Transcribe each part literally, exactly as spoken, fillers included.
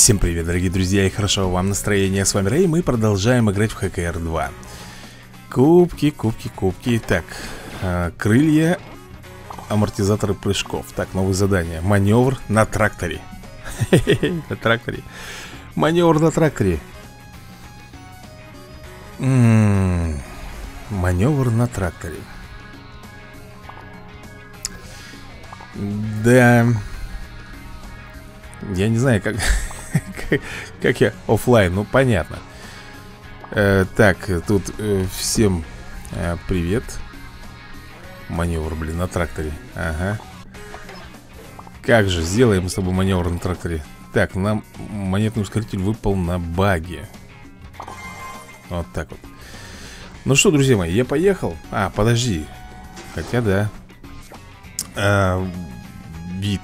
Всем привет, дорогие друзья, и хорошо вам настроение. С вами Рэй, мы продолжаем играть в Хэ Кэ Эр два. Кубки, кубки, кубки. Так, э, крылья, амортизаторы прыжков. Так, новые задания. Маневр на тракторе. На тракторе. Маневр на тракторе. Маневр на тракторе. Да. Я не знаю, как... Как я офлайн, ну понятно. э, Так, тут э, всем э, привет. Маневр, блин, на тракторе. Ага. Как же, сделаем с тобой маневр на тракторе. Так, нам монетный ускоритель выпал на баге. Вот так вот. Ну что, друзья мои, я поехал. А, подожди. Хотя да. а, Вид.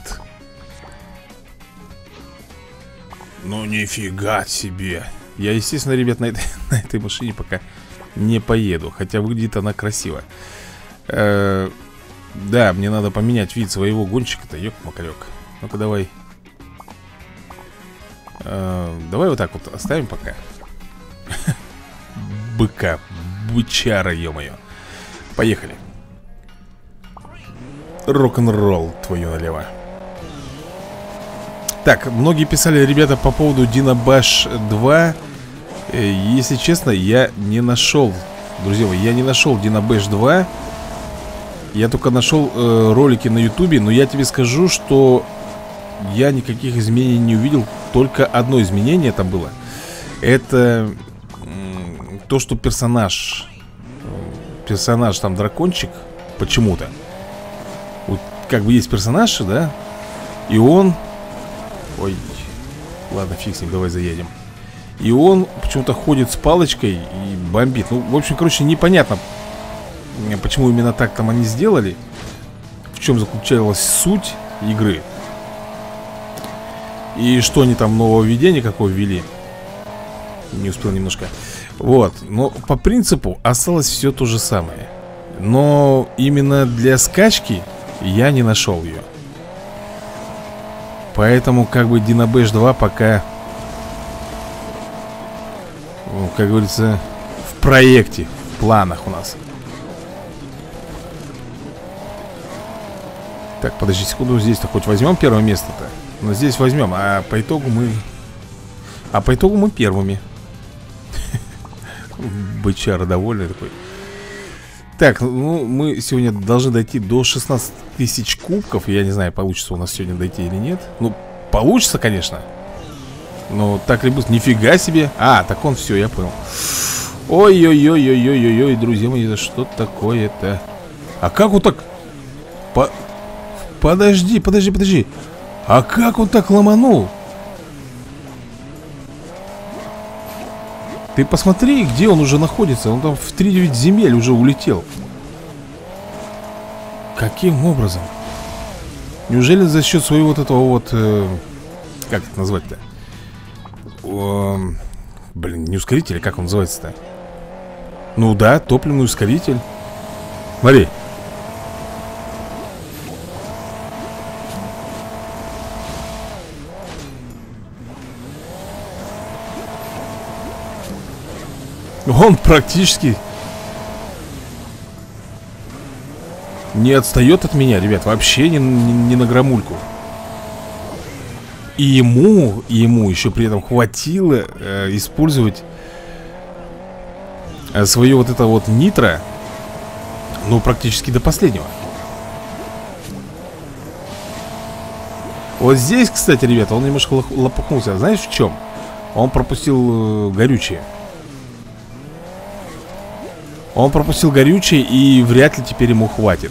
Ну нифига себе. Я, естественно, ребят, на этой, на этой машине пока не поеду. Хотя выглядит она красиво. э, Да, мне надо поменять вид своего гонщика-то. Ёк-макарёк. Ну-ка давай. э, Давай вот так вот оставим пока. Быка. Бычара, ё-моё. Поехали. Рок-н-ролл твою налево. Так, многие писали, ребята, по поводу Динобэш два. Если честно, я не нашел. Друзья мои, я не нашел Динобэш два. Я только нашел э, ролики на ютубе. Но я тебе скажу, что я никаких изменений не увидел. Только одно изменение там было. Это э, то, что персонаж Персонаж там дракончик почему-то, вот как бы есть персонаж, да, и он... Ой, ладно, фиг с ним, давай заедем. И он почему-то ходит с палочкой и бомбит. Ну, в общем, короче, непонятно, почему именно так там они сделали. В чем заключалась суть игры. И что они там нововведение какое ввели. Не успел немножко. Вот, но по принципу осталось все то же самое. Но именно для скачки я не нашел ее. Поэтому как бы Динобэш два пока, ну, как говорится, в проекте, в планах у нас. Так, подожди секунду, здесь-то хоть возьмем первое место-то. Но здесь возьмем, а по итогу мы... А по итогу мы первыми. Бычара довольный такой. Так, ну мы сегодня должны дойти до шестнадцати тысяч кубков. Я не знаю, получится у нас сегодня дойти или нет. Ну, получится, конечно. Но так ли будет? Нифига себе. А, так он все, я понял. Ой-ой-ой-ой-ой-ой-ой, друзья мои, это что такое-то? А как он так... По... Подожди, подожди, подожди. А как он так ломанул? Ты посмотри, где он уже находится. Он там в три девять земель уже улетел. Каким образом? Неужели за счет своего вот этого вот э, как это назвать-то? Э, блин, не ускоритель, как он называется-то? Ну да, топливный ускоритель. Смотри. Он практически не отстает от меня, ребят. Вообще ни, ни, ни на грамульку. И ему, и ему еще при этом хватило э, использовать э, свое вот это вот нитро. Ну, практически до последнего. Вот здесь, кстати, ребята, он немножко лопухнулся. Знаешь в чем? Он пропустил э, горючее. Он пропустил горючее, и вряд ли теперь ему хватит.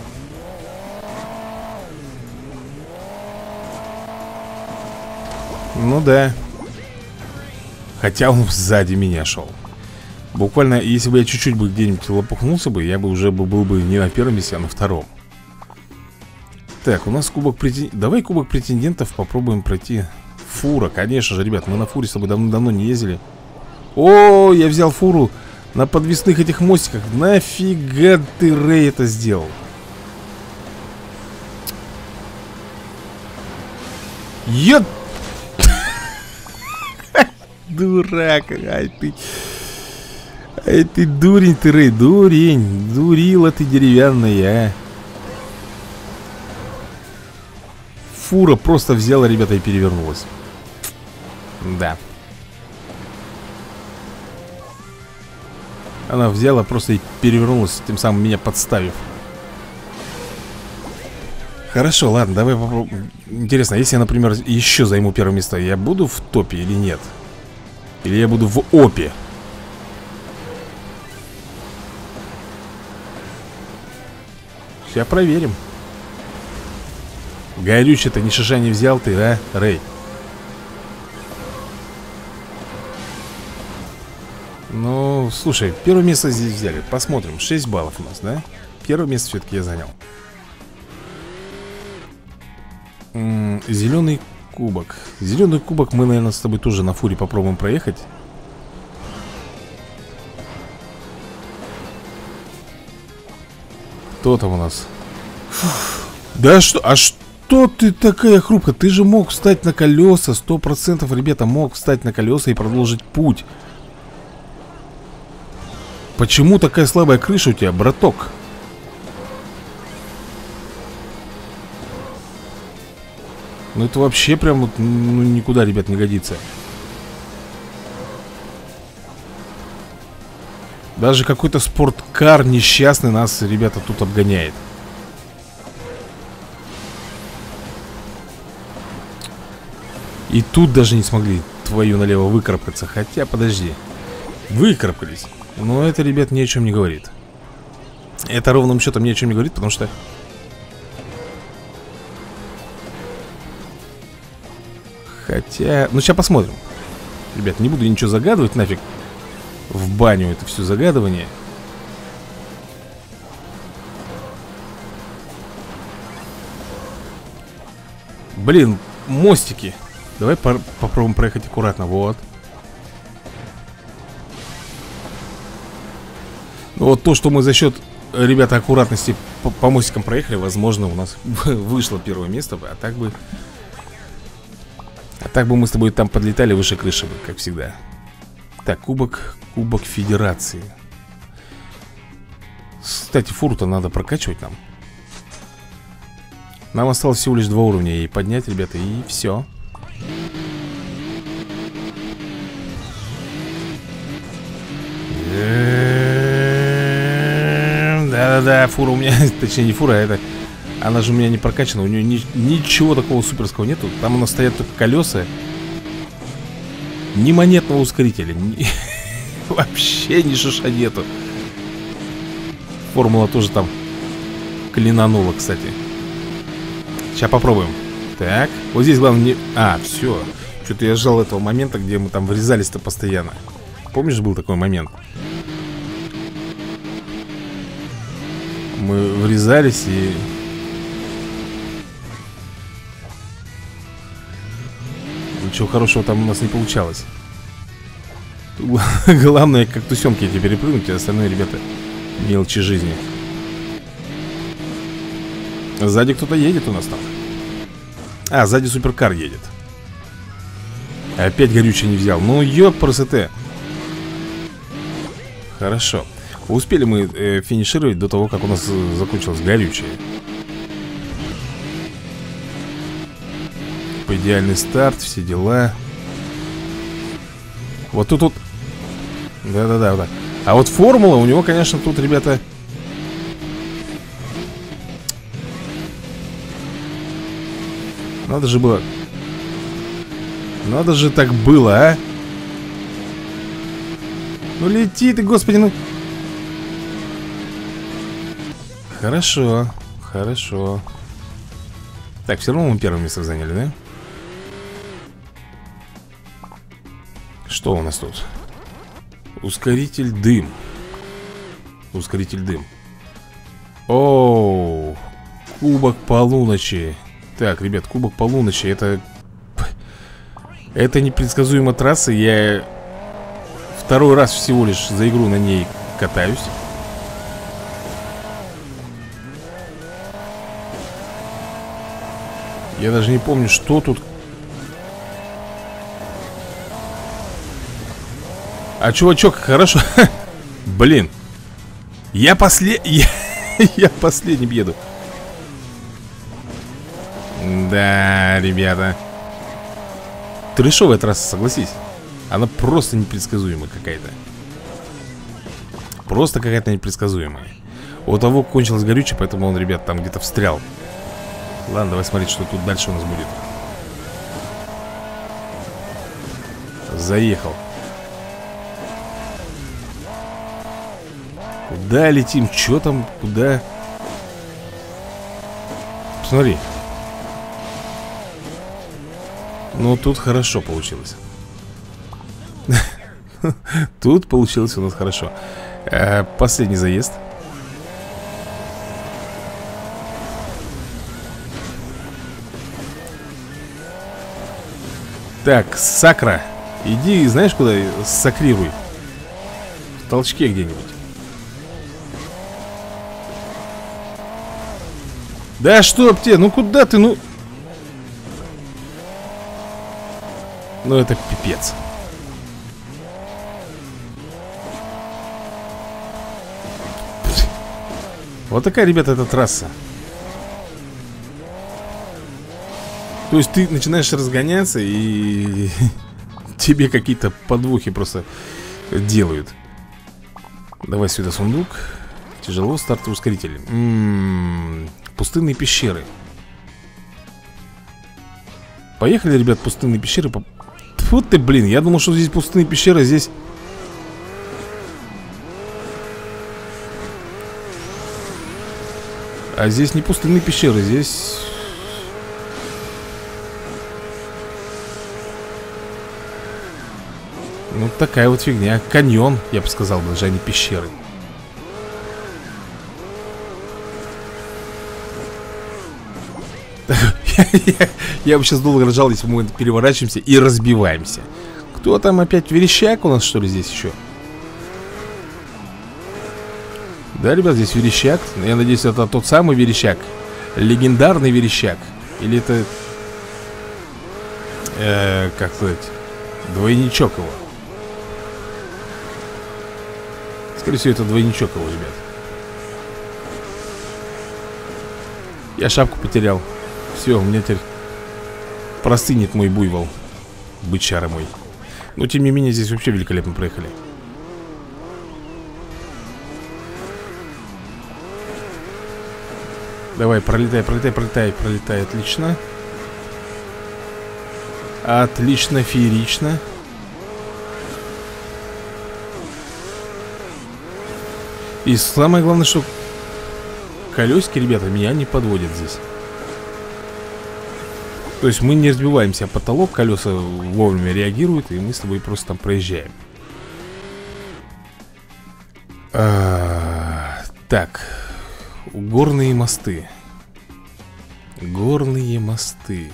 Ну да. Хотя он сзади меня шел. Буквально, если бы я чуть-чуть бы где-нибудь лопухнулся бы, я бы уже был бы не на первом месте, а на втором. Так, у нас кубок претендентов. Давай кубок претендентов попробуем пройти. Фура, конечно же, ребят, мы на фуре с тобой давно-давно не ездили. О, я взял фуру на подвесных этих мостиках. Нафига ты, Рэй, это сделал? Ё... дурак. Ай ты. Ай ты дурень ты, Рэй, дурень. Дурила ты деревянная, а. Фура просто взяла, ребята, и перевернулась. Да. Она взяла просто и перевернулась, тем самым меня подставив. Хорошо, ладно, давай попробуем. Интересно, если я, например, еще займу первое место, я буду в топе или нет? Или я буду в опе? Сейчас проверим. Горючий-то ни шиша не взял ты, а, Рэй? Ну, слушай, первое место здесь взяли. Посмотрим, шесть баллов у нас, да? Первое место все-таки я занял. М-м, зеленый кубок. Зеленый кубок мы, наверное, с тобой тоже на фуре попробуем проехать. Кто там у нас? Да что, а что ты такая хрупкая? Ты же мог встать на колеса, сто процентов, ребята, мог встать на колеса и продолжить путь. Почему такая слабая крыша у тебя, браток? Ну это вообще прям вот, ну, никуда, ребят, не годится. Даже какой-то спорткар несчастный нас, ребята, тут обгоняет. И тут даже не смогли твою налево выкарабкаться. Хотя, подожди. Выкарабкались. Но это, ребят, ни о чем не говорит. Это ровным счетом ни о чем не говорит, потому что... Хотя... Ну, сейчас посмотрим. Ребят, не буду ничего загадывать, нафиг. В баню это все загадывание. Блин, мостики. Давай по попробуем проехать аккуратно, вот. Ну вот то, что мы за счет, ребята, аккуратности по, по мостикам проехали, возможно, у нас вышло первое место. А так бы... А так бы мы с тобой там подлетали выше крыши бы, как всегда. Так, кубок, кубок федерации. Кстати, фуру-то надо прокачивать нам. Нам осталось всего лишь два уровня и поднять, ребята, и все. Да-да-да, фура у меня, точнее не фура, а это... Она же у меня не прокачана, у нее ни, ничего такого суперского нету. Там у нас стоят только колеса. Ни монетного ускорителя, ни... Вообще ни шиша нету. Формула тоже там клинанула, кстати. Сейчас попробуем. Так, вот здесь главное не... А, все. Что-то я ждал этого момента, где мы там врезались-то постоянно. Помнишь, был такой момент? Мы врезались и... Ничего хорошего там у нас не получалось. Главное, как тусемки эти перепрыгнуть, а остальное, ребята, мелочи жизни. Сзади кто-то едет у нас там. А, сзади суперкар едет. Опять горючий не взял. Ну, ёпрст. Хорошо. Успели мы э, финишировать до того, как у нас э, закончилось горючее. Идеальный старт, все дела. Вот тут вот. Да-да-да, вот так. А вот формула у него, конечно, тут, ребята. Надо же было. Надо же так было, а. Ну лети ты, господи, ну. Хорошо, хорошо. Так, все равно мы первое место заняли, да? Что у нас тут? Ускоритель дым. Ускоритель дым. Оу, кубок полуночи. Так, ребят, кубок полуночи. Это... Это непредсказуемая трасса. Я второй раз всего лишь за игру на ней катаюсь. Я даже не помню, что тут. А чувачок, хорошо. Блин. Я послед... Я... Я последним еду. Да, ребята. Трешовая трасса, согласись. Она просто непредсказуемая какая-то. Просто какая-то непредсказуемая. У того кончилось горючее, поэтому он, ребят, там где-то встрял. Ладно, давай смотреть, что тут дальше у нас будет. Заехал. Куда летим? Че там? Куда? Посмотри. Ну, тут хорошо получилось. Тут получилось у нас хорошо. Последний заезд. Так, Сакра. Иди, знаешь куда? Сакрируй. В толчке где-нибудь. Да чтоб тебе, ну куда ты, ну... Ну это пипец. Вот такая, ребята, эта трасса. То есть ты начинаешь разгоняться и тебе какие-то подвохи просто делают. Давай сюда сундук. Тяжело, стартовый ускоритель. М-м-м, пустынные пещеры. Поехали, ребят, пустынные пещеры. Тьфу ты, блин, я думал, что здесь пустынные пещеры, здесь... А здесь не пустынные пещеры, здесь... Ну, такая вот фигня. Каньон, я бы сказал, даже, а не пещеры. Я бы сейчас долго ржал, если мы переворачиваемся и разбиваемся. Кто там опять? Верещак у нас, что ли, здесь еще? Да, ребят, здесь Верещак. Я надеюсь, это тот самый Верещак. Легендарный Верещак. Или это... Э, как сказать? Двойничок его. Скорее всего, это двойничок его, ребят. Я шапку потерял. Все, у меня теперь простынет мой буйвол. Бычара мой. Но, тем не менее, здесь вообще великолепно проехали. Давай, пролетай, пролетай, пролетай, пролетай. Отлично. Отлично, феерично. И самое главное, что колесики, ребята, меня не подводят здесь. То есть мы не разбиваемся о потолок, колеса вовремя реагируют, и мы с тобой просто там проезжаем. а, Так. Горные мосты. Горные мосты.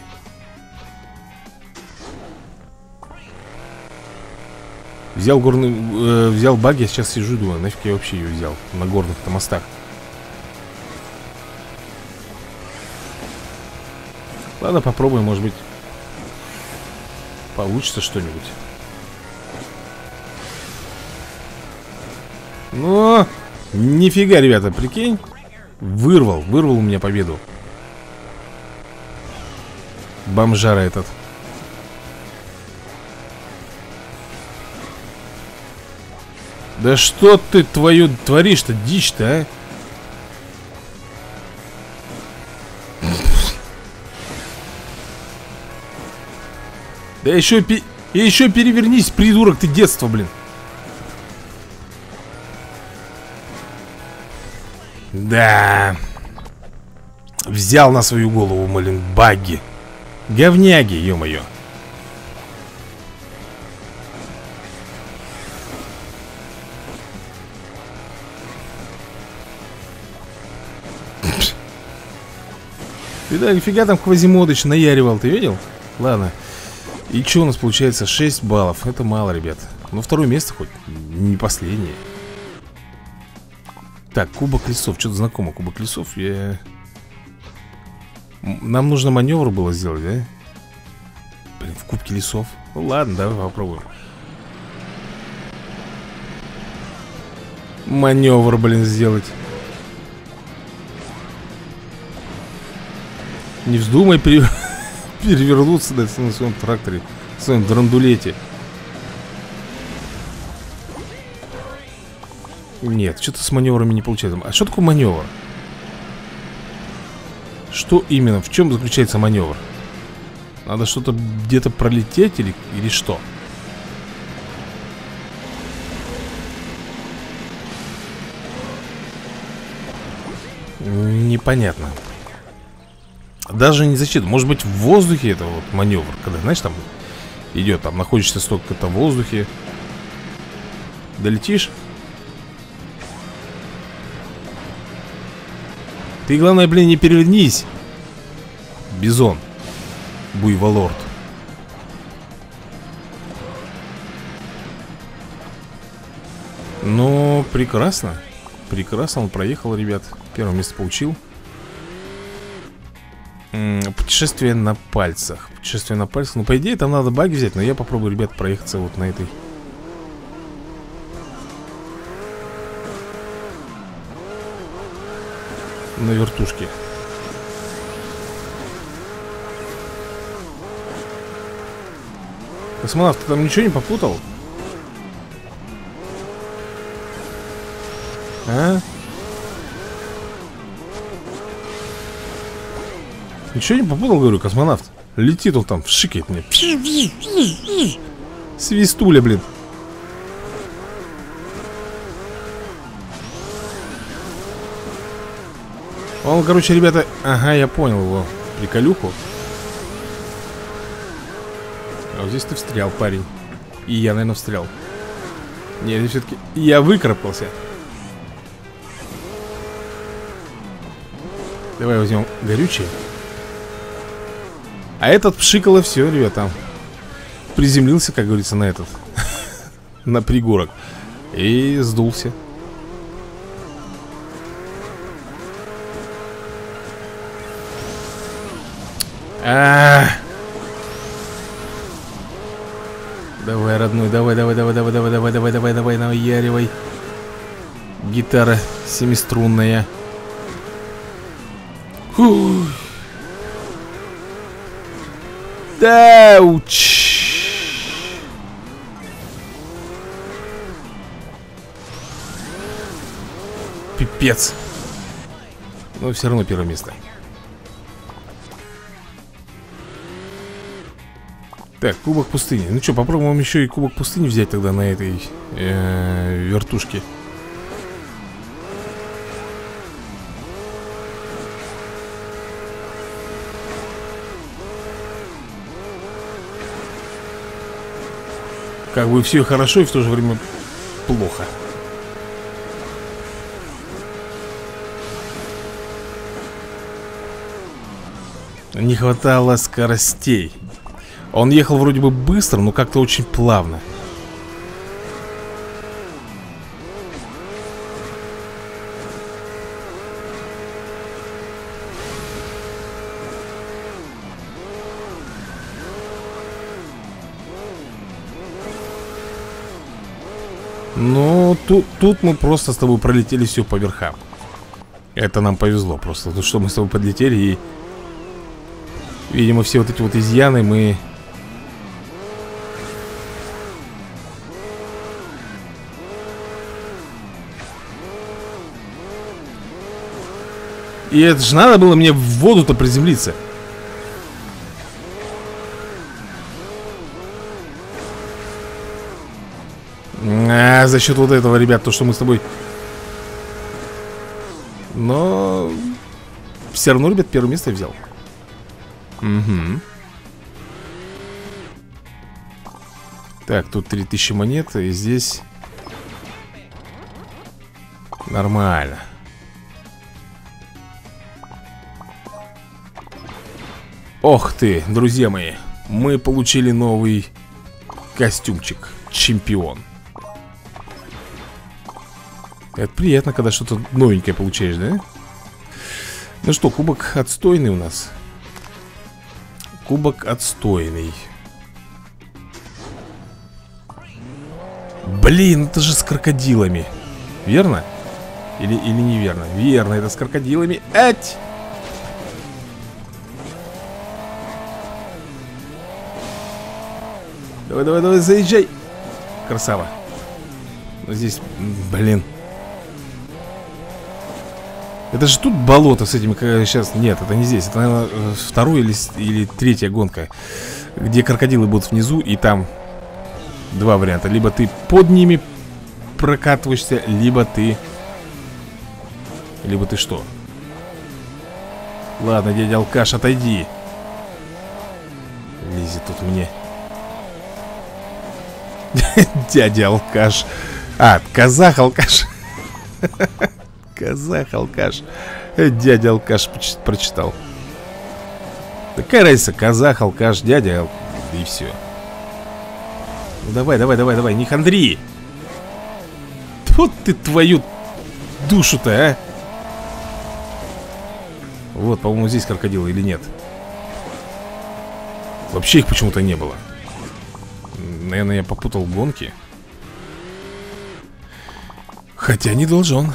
Взял горный, э, взял баги, я сейчас сижу, думаю, нафиг я вообще ее взял на горных-то мостах. Ладно, попробуем, может быть получится что-нибудь. Но нифига, ребята, прикинь. Вырвал, вырвал у меня победу. Бомжара этот. Да что ты твою творишь-то, дичь-то, а? Да еще, пи... еще перевернись, придурок ты, детство, блин. Да. Взял на свою голову, блин, багги. Говняги, ё-моё. Ты да, нифига там Квазимодыч наяривал, ты видел? Ладно. И что у нас получается? шесть баллов. Это мало, ребят. Но второе место хоть не последнее. Так, кубок лесов. Что-то знакомо. Кубок лесов. Я... Нам нужно маневр было сделать, да? Блин, в кубке лесов. Ну ладно, давай попробуем. маневр, блин, сделать. Не вздумай пере... перевернуться на своем тракторе, на своем драндулете. Нет, что-то с маневрами не получается. А что такое маневр? Что именно? В чем заключается маневр? Надо что-то где-то пролететь или, или что? Непонятно. Даже не защита. Может быть, в воздухе это вот маневр. Когда, знаешь, там идет, там находишься столько-то в воздухе. Долетишь? Ты, главное, блин, не перевернись. Бизон. Буйволорд. Ну, прекрасно. Прекрасно, он проехал, ребят. Первое место получил. М-м, путешествие на пальцах. Путешествие на пальцах. Ну, по идее, там надо баги взять. Но я попробую, ребят, проехаться вот на этой. На вертушке. Космонавт, ты там ничего не попутал? А? Ничего не попутал, говорю, космонавт. Летит он там, вшикает мне. Свистуля, блин. Он, короче, ребята... Ага, я понял его приколюху. А вот здесь ты встрял, парень. И я, наверное, встрял. Нет, все-таки я выкарабкался. Давай возьмем горючее. А этот пшикало все, ребята. Приземлился, как говорится, на этот. На пригорок. И сдулся. А-а-а. Давай, родной, давай, давай, давай, давай, давай, давай, давай, давай, давай, наяривай. Гитара семиструнная. Фух. Дауч. Пипец. Но все равно первое место. Так, кубок пустыни. Ну что, попробуем еще и кубок пустыни взять тогда на этой э, вертушке. Как бы все хорошо и в то же время плохо. Не хватало скоростей. Он ехал вроде бы быстро, но как-то очень плавно. Ну, тут, тут мы просто с тобой пролетели все по верхам. Это нам повезло просто. То, что мы с тобой подлетели и... Видимо, все вот эти вот изъяны мы... И это же надо было мне в воду-то приземлиться. А, за счет вот этого, ребят, то, что мы с тобой... Но... Все равно, ребят, первое место я взял. Угу. Так, тут три тысячи монет. И здесь... Нормально. Ох ты, друзья мои. Мы получили новый костюмчик. Чемпион. Это приятно, когда что-то новенькое получаешь, да? Ну что, кубок отстойный у нас. Кубок отстойный. Блин, это же с крокодилами. Верно? Или, или неверно? Верно, это с крокодилами. Ать! Давай, давай, давай, заезжай. Красава. Но здесь, блин. Это же тут болото с этими. Сейчас, нет, это не здесь. Это, наверное, вторая или, или третья гонка, где крокодилы будут внизу. И там два варианта. Либо ты под ними прокатываешься, либо ты... Либо ты что? Ладно, дядя алкаш, отойди. Лезет тут мне. Дядя алкаш. А, казах алкаш. Казах алкаш. Дядя алкаш прочитал. Какая разница, казах, алкаш, дядя. И все. Ну давай, давай, давай, давай, не хандри. Вот ты твою душу-то, а. Вот, по-моему, здесь крокодилы или нет. Вообще их почему-то не было. Наверное, я попутал гонки. Хотя не должен.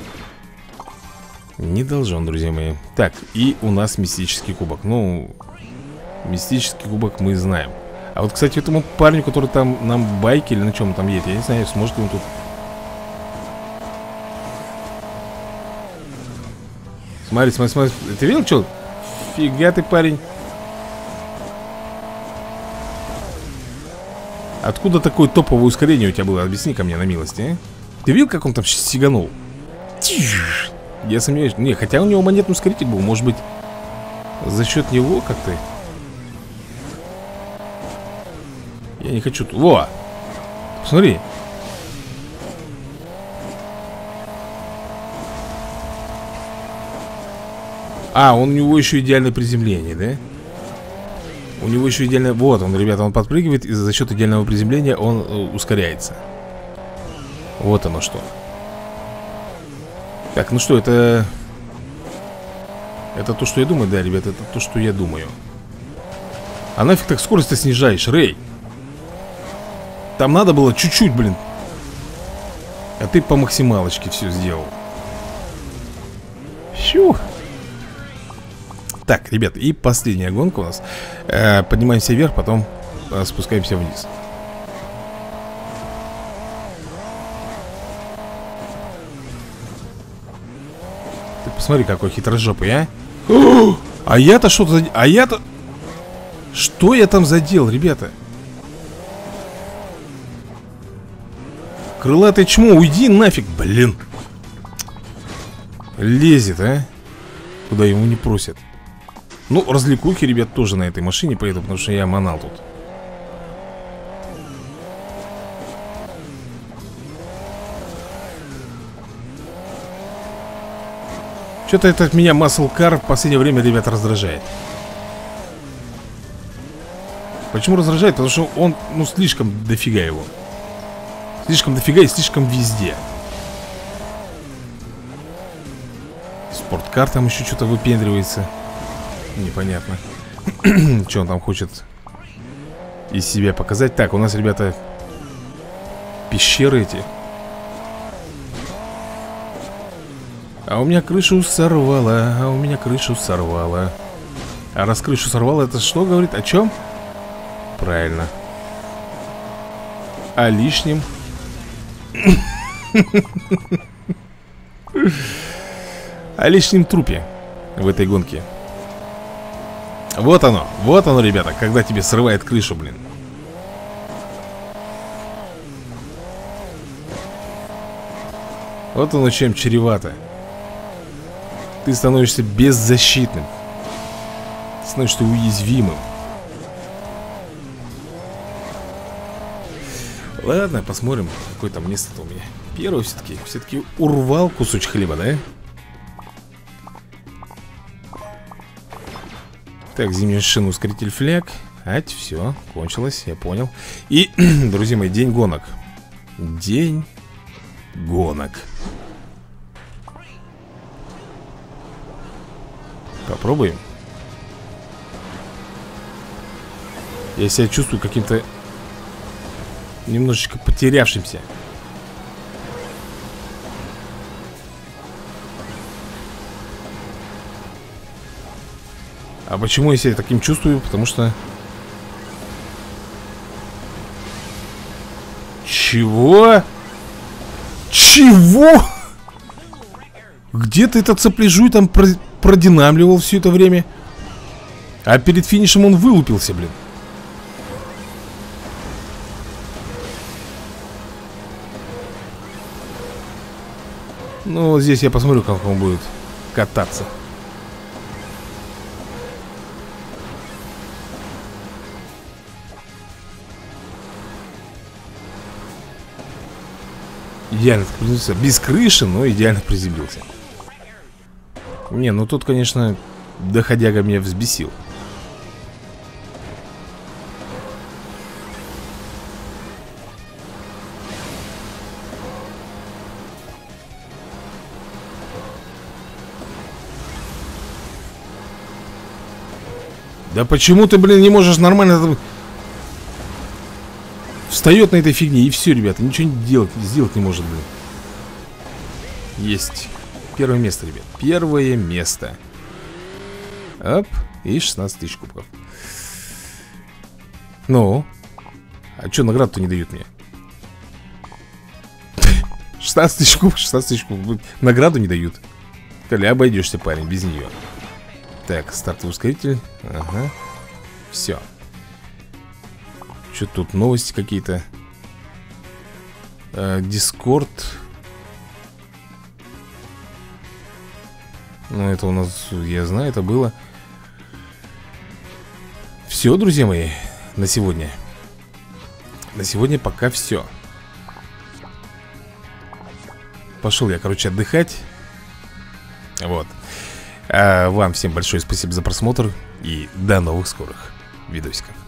Не должен, друзья мои. Так, и у нас мистический кубок. Ну, мистический кубок мы знаем. А вот, кстати, этому парню, который там нам байке или на чем там едет, я не знаю, сможет ли он тут... Смотри, смотри, смотри. Ты видел, что? Фига ты, парень. Откуда такое топовое ускорение у тебя было? Объясни-ка мне на милости, а? Ты видел, как он там сиганул? Я сомневаюсь. Не, хотя у него монетный ускоритель был. Может быть, за счет него как-то... Я не хочу... Во! Посмотри. А, он, у него еще идеальное приземление, да? У него еще идеальное... Вот он, ребята, он подпрыгивает, и за счет идеального приземления он э, ускоряется. Вот оно что. Так, ну что, это... Это то, что я думаю, да, ребята, это то, что я думаю. А нафиг так скорость-то снижаешь, Рэй? Там надо было чуть-чуть, блин. А ты по максималочке все сделал. Фью. Так, ребят, и последняя гонка у нас. э, Поднимаемся вверх, потом э, спускаемся вниз. Ты посмотри, какой хитрожопый, а. О! А я-то что-то... А я-то... Что я там задел, ребята? Крылатое чмо, уйди нафиг, блин. Лезет, а. Куда ему не просят. Ну, развлекухи, ребят, тоже на этой машине поеду, потому что я манал тут. Что-то этот меня Muscle Car в последнее время, ребят, раздражает. Почему раздражает? Потому что он, ну, слишком дофига его. Слишком дофига и слишком везде. Спорткар там еще что-то выпендривается. Непонятно. Что он там хочет из себя показать. Так, у нас, ребята, пещеры эти. А у меня крышу сорвало. А у меня крышу сорвало. А раз крышу сорвало, это что говорит? О чем? Правильно. О лишнем. О лишнем трупе в этой гонке. Вот оно, вот оно, ребята, когда тебе срывает крышу, блин. Вот оно чем чревато. Ты становишься беззащитным. Ты становишься уязвимым. Ладно, посмотрим, какое там место-то у меня. Первый все-таки, все-таки урвал кусочек хлеба, да? Так, зимняя шина, ускоритель фляг. Ать, все, кончилось, я понял. И, друзья мои, день гонок. День гонок. Попробуем. Я себя чувствую каким-то немножечко потерявшимся. А почему я себя таким чувствую? Потому что... Чего? Чего? Где ты этот сопляжуй там продинамливал все это время? А перед финишем он вылупился, блин. Ну, вот здесь я посмотрю, как он будет кататься. Идеально приземлился. Без крыши, но идеально приземлился. Не, ну тут, конечно, доходяга меня взбесил. Да почему ты, блин, не можешь нормально... Встает на этой фигне и все, ребята. Ничего не делать, сделать не может, блин. Есть. Первое место, ребят. Первое место. Оп. И шестнадцать тысяч кубков. Ну. А что награду-то не дают мне? шестнадцать тысяч кубков, шестнадцать тысяч кубков. Награду не дают. Коля, обойдешься, парень, без нее. Так, стартовый ускоритель. Ага. Все. Что тут, новости какие-то? Дискорд. Ну, это у нас, я знаю, это было. Все, друзья мои, на сегодня. На сегодня пока все. Пошел я, короче, отдыхать. Вот. А вам всем большое спасибо за просмотр. И до новых скорых видосиков.